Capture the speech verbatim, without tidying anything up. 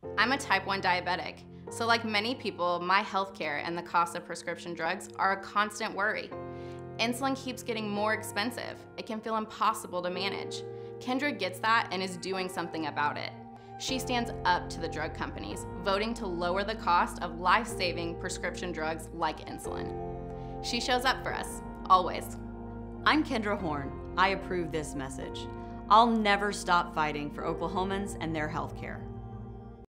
I'm a type one diabetic, so like many people, my healthcare and the cost of prescription drugs are a constant worry. Insulin keeps getting more expensive. It can feel impossible to manage. Kendra gets that and is doing something about it. She stands up to the drug companies, voting to lower the cost of life-saving prescription drugs like insulin. She shows up for us, always. I'm Kendra Horn. I approve this message. I'll never stop fighting for Oklahomans and their health care.